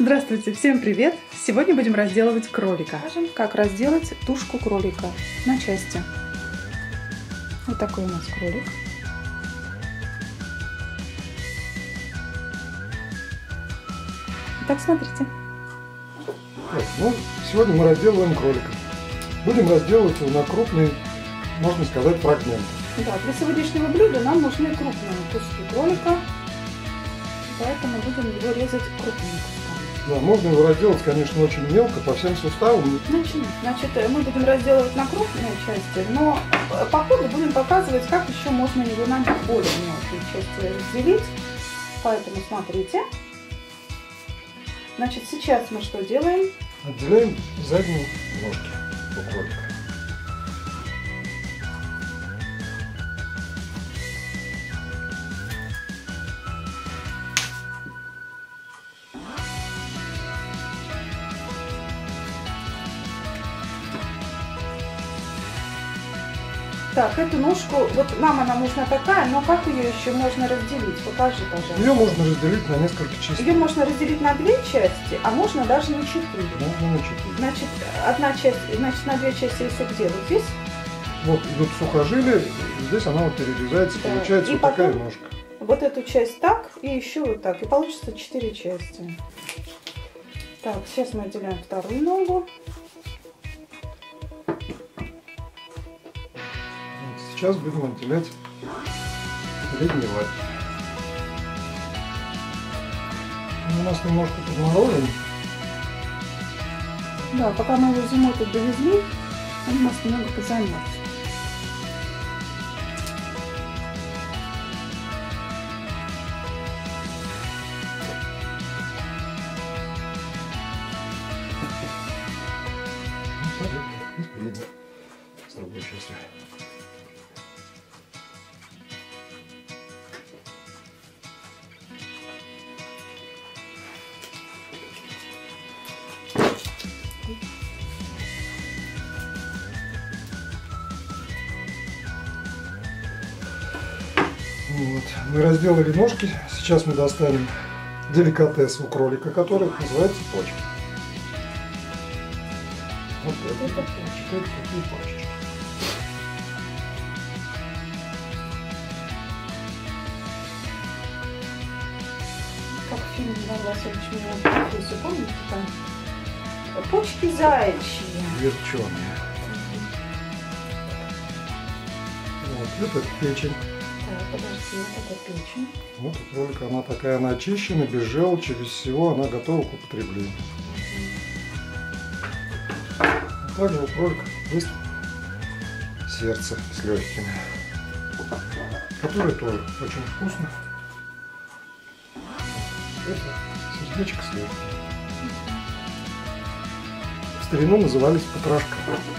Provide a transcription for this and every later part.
Здравствуйте, всем привет! Сегодня будем разделывать кролика. Покажем, как разделать тушку кролика на части. Вот такой у нас кролик. Итак, смотрите. Сегодня мы разделываем кролика. Будем разделывать его на крупные, можно сказать, фрагменты. Да, для сегодняшнего блюда нам нужны крупные куски кролика, поэтому будем его резать крупными кусками. Да, можно его разделать, конечно, очень мелко, по всем суставам. Начнем. Значит, мы будем разделывать на крупные части, но по ходу будем показывать, как еще можно его на более мелкие части разделить. Поэтому смотрите. Значит, сейчас мы что делаем? Отделяем задние ножки у кролика. Так, эту ножку, вот нам она нужна такая, но как ее еще можно разделить? Покажи, пожалуйста. Ее можно разделить на несколько частей. Ее можно разделить на 2 части, а можно даже на 4. Можно на 4. Значит, одна часть, значит, на 2 части, если где? Вот здесь? Вот идут сухожилия, здесь она вот перерезается, да. Получается и вот потом такая ножка. Вот эту часть так и еще вот так, и получится 4 части. Так, сейчас мы отделяем вторую ногу. Сейчас будем отделять передние лапки. У нас немножко подморожен. Да, пока мы его зимой тут довезли, он у нас немного позамерз. С другой частью. Вот. Мы разделали ножки. Сейчас мы достанем деликатес у кролика, который называется почки. Вот это почки. Такие почки. Как в фильме «Иван Васильевич меняет профессию», помните там? Почки заячьи. Верченые. Вот это печень. Так, подожди, вот это печень. Вот у кролика она такая начищена, без желчи, без всего, она готова к употреблению. Также у кролика есть сердце с легкими, которое тоже очень вкусно. Это сердечко с легкими. В старину назывались потрошка.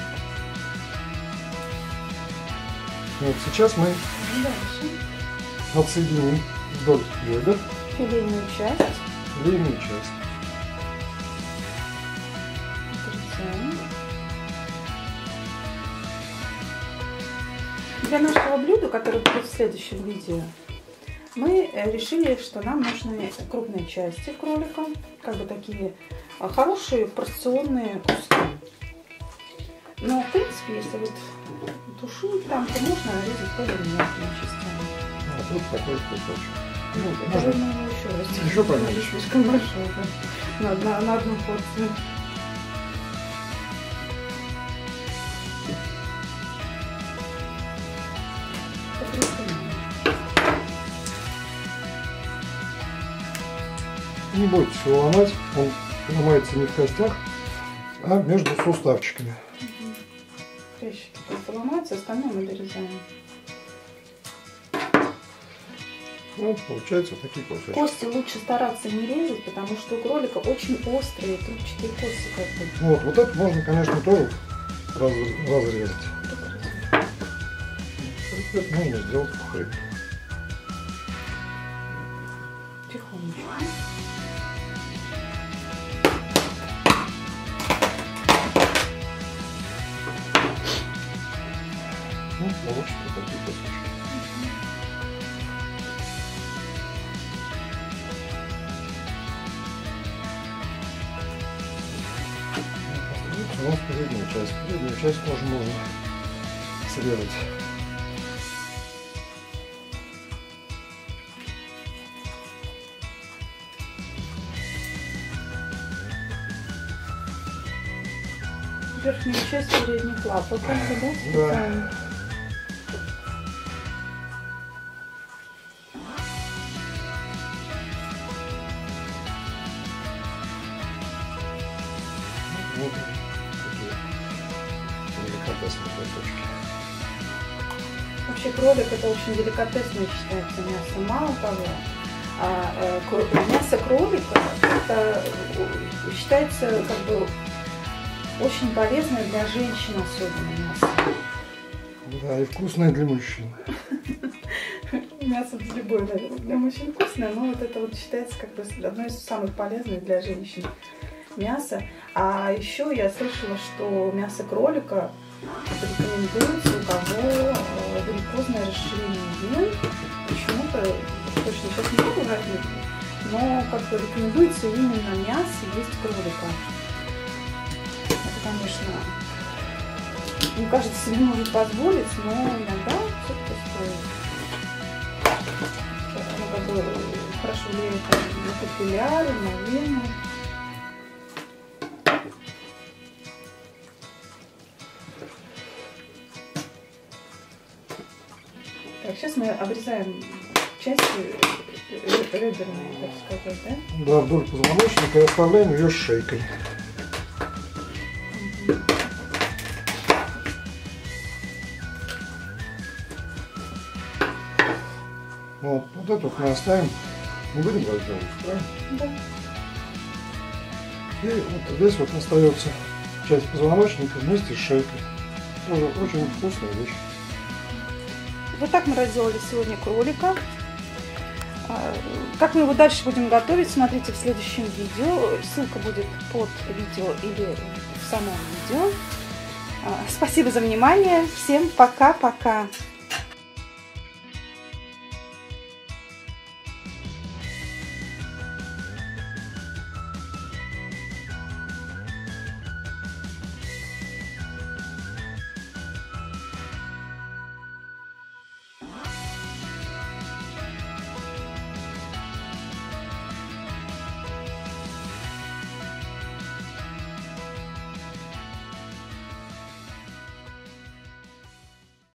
Вот сейчас мы отсоединим вдоль бедер филейную часть. Филейную часть. Отрезаем. Для нашего блюда, которое будет в следующем видео, мы решили, что нам нужны крупные части кролика, как бы такие хорошие порционные куски. Но, в принципе, если вот тушить там, то можно резать более мелкими частями. А тут такой кусочек. Можно еще раз. Еще поменьше. Слишком большой, да. На одну порцию. Не бойтесь его ломать, он ломается не в костях, а между суставчиками. Хрящики просто ломаются, остальное мы дорезаем. Вот получается вот такие кусочки. Кости лучше стараться не резать, потому что у кролика очень острые трубчатые кости. Как бы. Вот это можно, конечно, тоже разрезать. Это можно сделать по хлебу. Тихонечко. Ну, получится такие кусочки. у нас передняя часть. Переднюю часть тоже можно срезать. Верхнюю часть передних лапок, да, специально. Вот такие деликатесные кусочки. Вообще кролик это очень деликатесное считается мясо. Мало того, мясо кролика это считается как бы очень полезное для женщин, особенно мясо. Да, и вкусное для мужчин. Мясо любое, наверное, для мужчин вкусное, но вот это вот считается как бы одно из самых полезных для женщин мясо. А еще я слышала, что мясо кролика рекомендуется у кого варикозное расширение вен. Почему-то, точно сейчас не буду говорить, но как бы рекомендуется именно мясо есть кролика. Это, конечно, не каждый себе может позволить, но иногда все-таки стоит. Оно как бы хорошо влияет на капилляры, на вены. Так, сейчас мы обрезаем части реберные, так сказать, да? Да, вдоль позвоночника и оставляем ее с шейкой. Вот эту мы оставим, не будем разделывать, правильно? Да. И вот здесь вот остается часть позвоночника вместе с шейкой. Тоже очень вкусная вещь. Вот так мы разделали сегодня кролика. Как мы его дальше будем готовить, смотрите в следующем видео. Ссылка будет под видео или в самом видео. Спасибо за внимание. Всем пока-пока.